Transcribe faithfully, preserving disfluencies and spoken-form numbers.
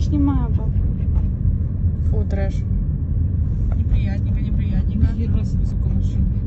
коричневая была. Фу, трэш. Неприятненько, неприятненько. Нифига себе, сколько машин.